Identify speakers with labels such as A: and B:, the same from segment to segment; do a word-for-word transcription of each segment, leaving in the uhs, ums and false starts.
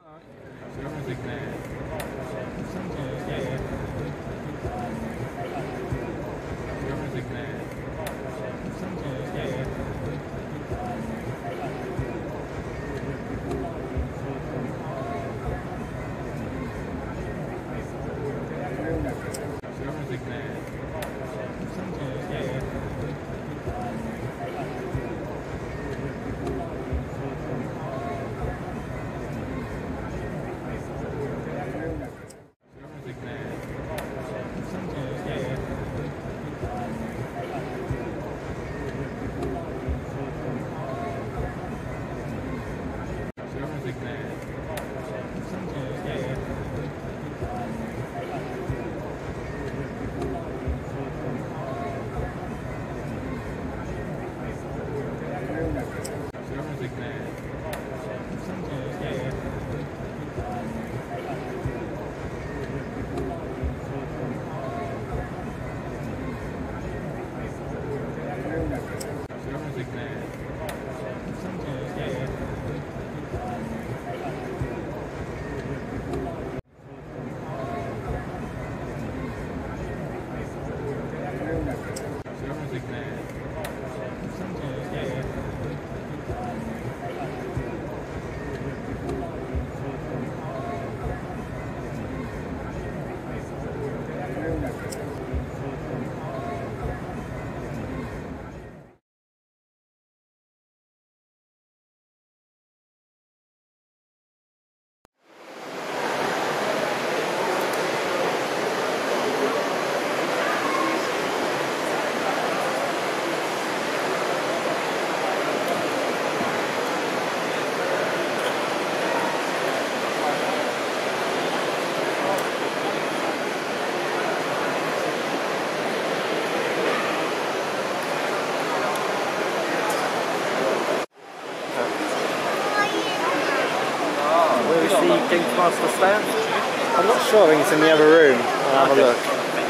A: Getting past the stand? I'm not sure, I think it's in the other room. I'll have a look.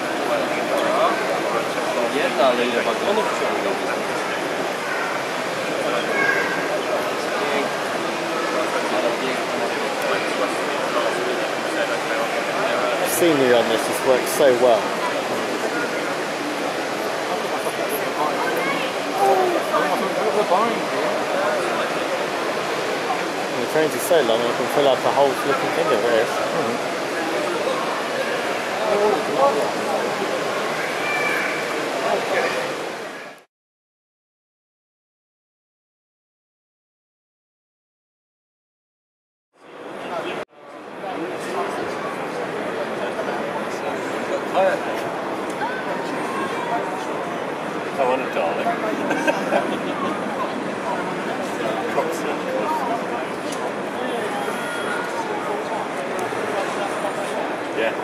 A: The scenery on this just works so well. The trains are so long, you can fill up a whole flipping thing of this. Mm-hmm.
B: I want a darling. Yeah.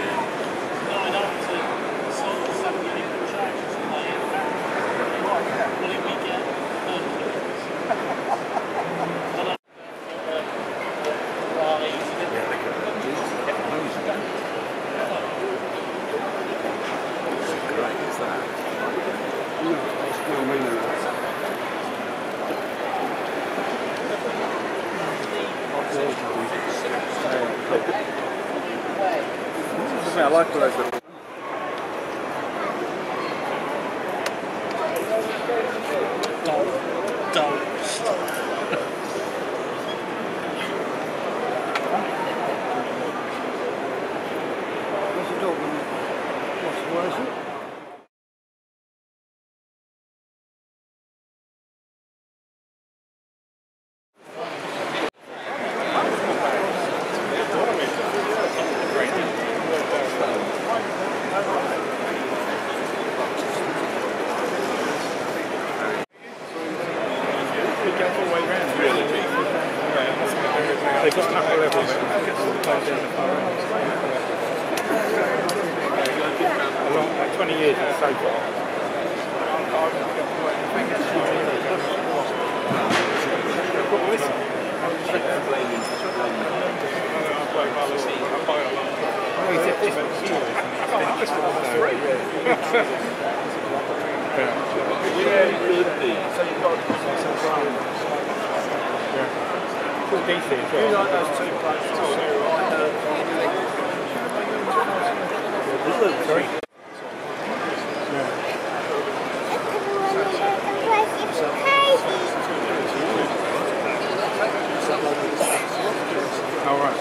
B: I like all those little... Don't, don't stop. What's the dog? What's the word, is it? They just tap the level and gets all the clothes down the far end. Along like twenty years so far. Yeah, Cool D C as well.
C: You like those two places?
B: Sorry. All right.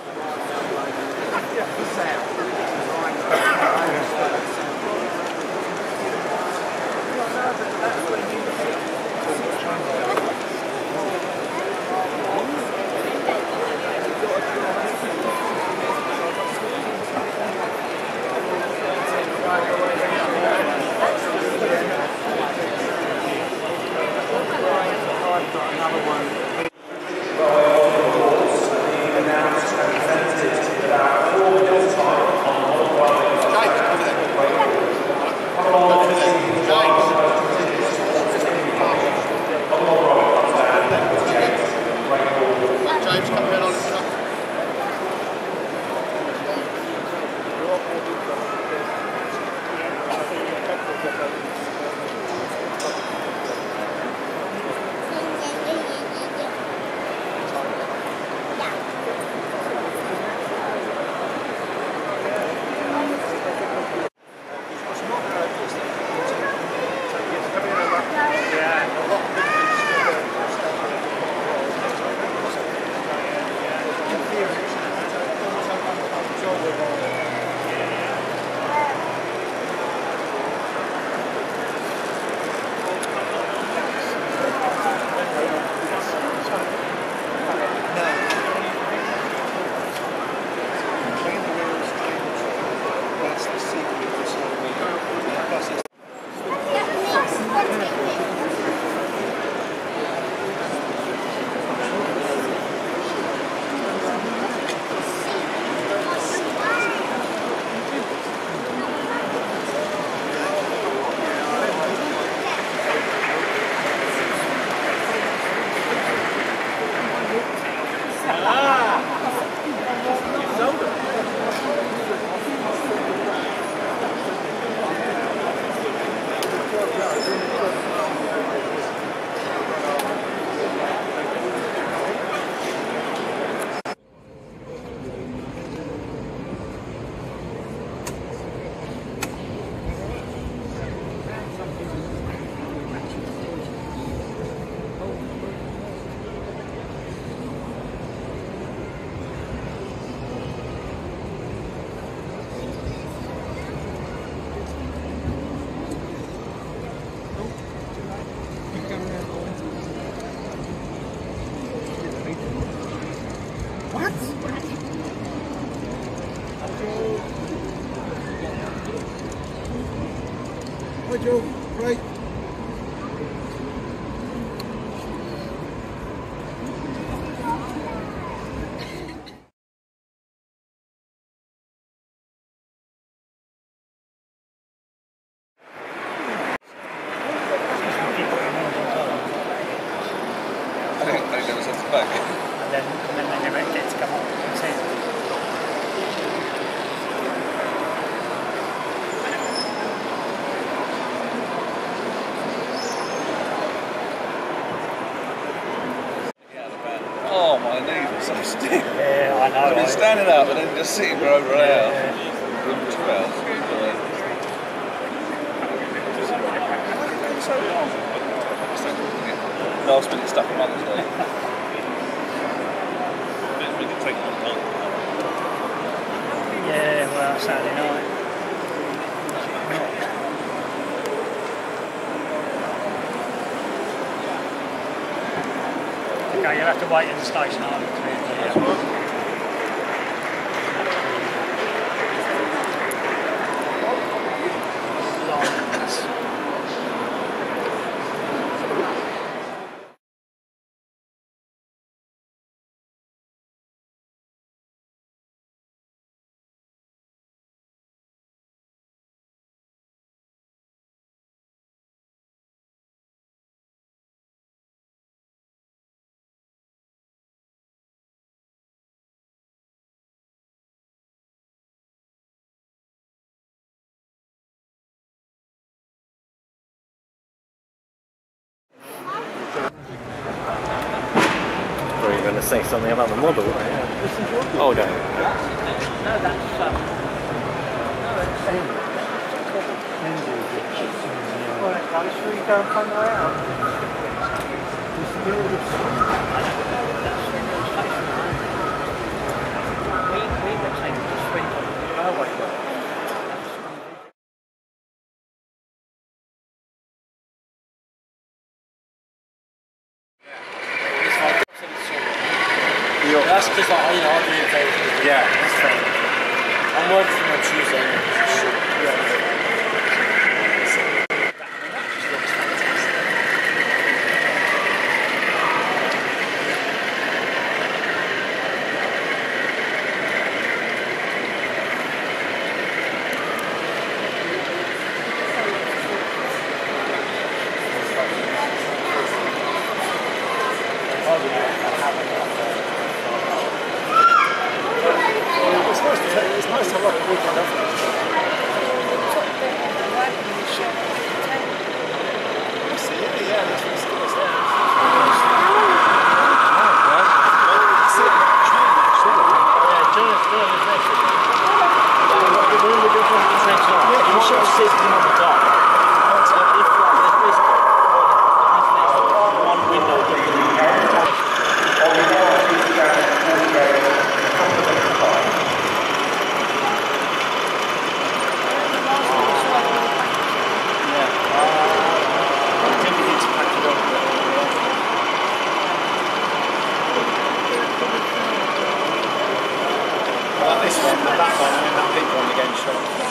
D: Hi Joe, right.
E: I think they're going to send it back.
B: And then, and then they never get to come up and say it.
E: Oh, my knees are so stiff.
B: Yeah, I know.
E: I've been standing up and then just sitting for over an hour.
B: Yeah.
E: For two hours. So long. Last minute stuff on Mother's Day. We did take one time.
B: Yeah, well, Saturday night. Okay, you'll have to wait in the station, aren't you?
A: to say something about the model. Oh no.
B: No, that's um, no, it's Henry. Alright guys, shall we go and find the way out? The Spirit of Swindon. I don't know what that Swindon station is. We, we were taken to Swindon railway work.
C: That's because I, you know, I do it very easily.
A: Yeah, that's fair.
C: I'm working on Tuesday night. Yeah.
D: It's nice to have a weekend off. Yeah, that's what's good.
C: You should have seen him on the dock. If like there's basically one window.
D: This one, the back one, and then that big one again, sure.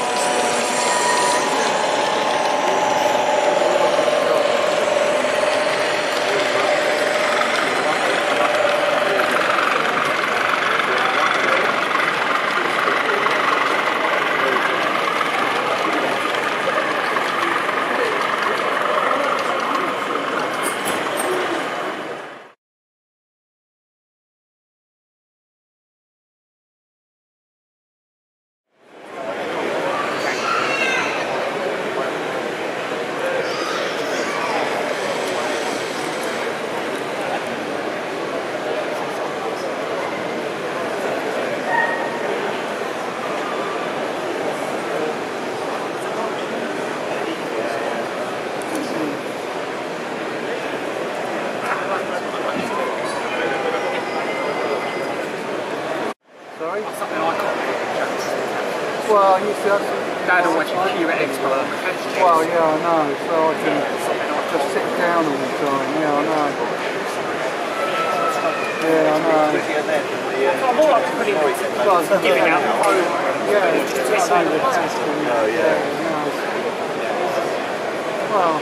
F: Well, you see,
B: Dad always cue at Expo.
F: well, yeah, I know, so I can just sit down all the time, yeah, I know. Yeah, I know.
B: I'm all up to putting giving out the phone.
F: Yeah, I know the testing.
A: Oh, yeah.
F: Yeah, well,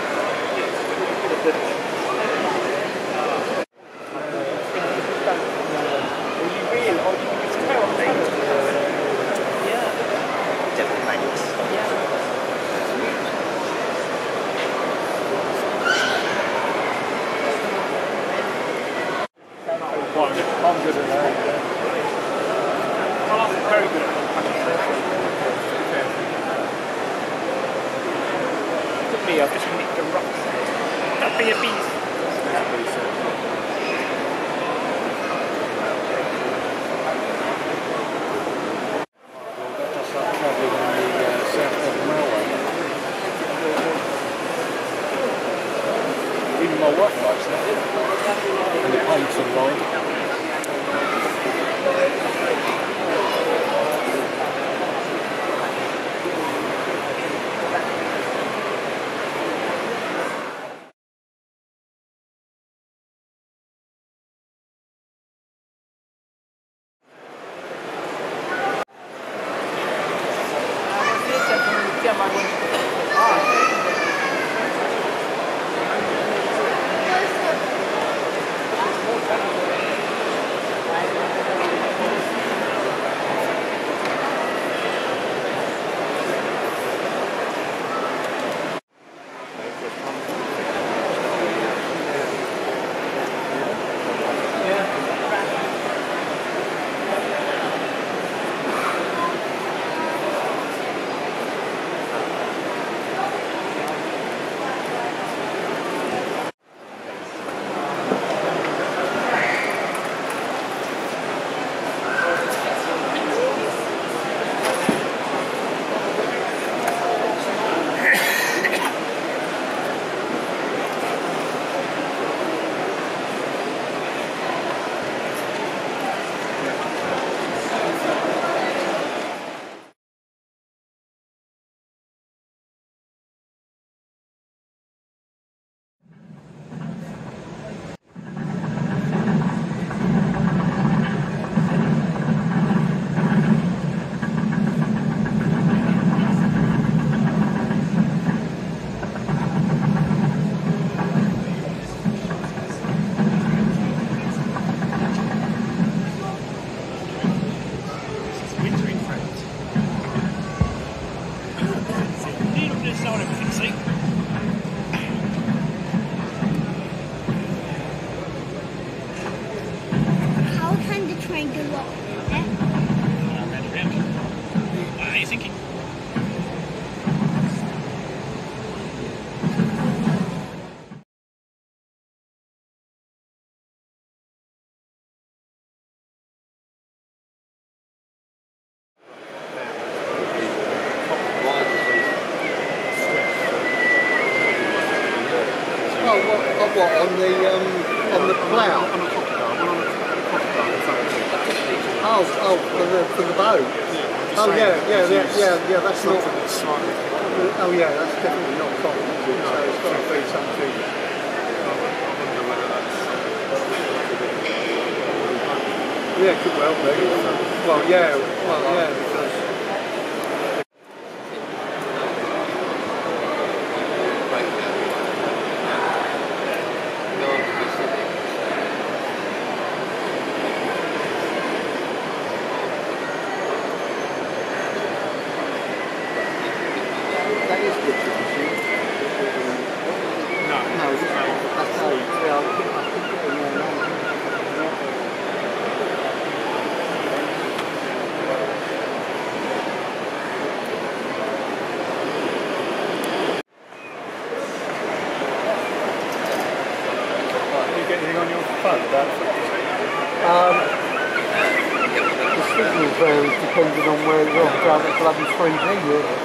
B: I'm good at that. Well, I'm very good at that. Look at me, I've just nicked the rocks. That'd be a beast.
F: that's like travelling on the uh, South Devon Railway. Even my wife likes that. And the Paynton line.
C: So everything, see?
G: How can the train go up there?
C: Round and round. What are you thinking?
F: Oh, what, oh, what on the um, on the plough?
B: On the crocodile, we're on a crocodile in front of you.
F: Oh, oh, for the for the boat.
B: Yeah,
F: Oh yeah, yeah, yeah, yeah, yeah. That's not.
B: something that's slightly.
F: Oh yeah, that's definitely not cotton, is it? So it's got to be something.
B: I wonder whether that's.
F: Yeah, it could well be. Well, yeah, well, yeah, because. That is good to see.
B: No,
F: No, that's how. Yeah, I think I think it in there now.
B: You get anything on your phone about
F: Um, the signal varies depending on where you're on down at bloody three D really.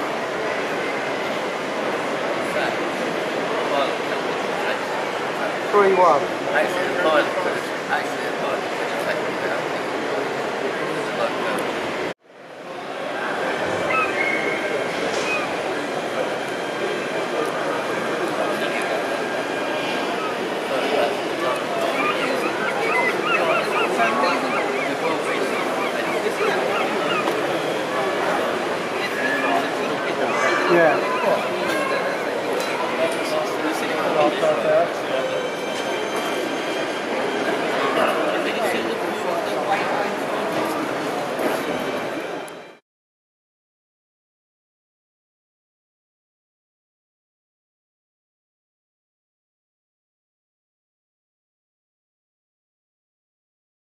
F: three one.
H: Actually, the pilot, actually, the pilot could have taken it out.
F: Yeah.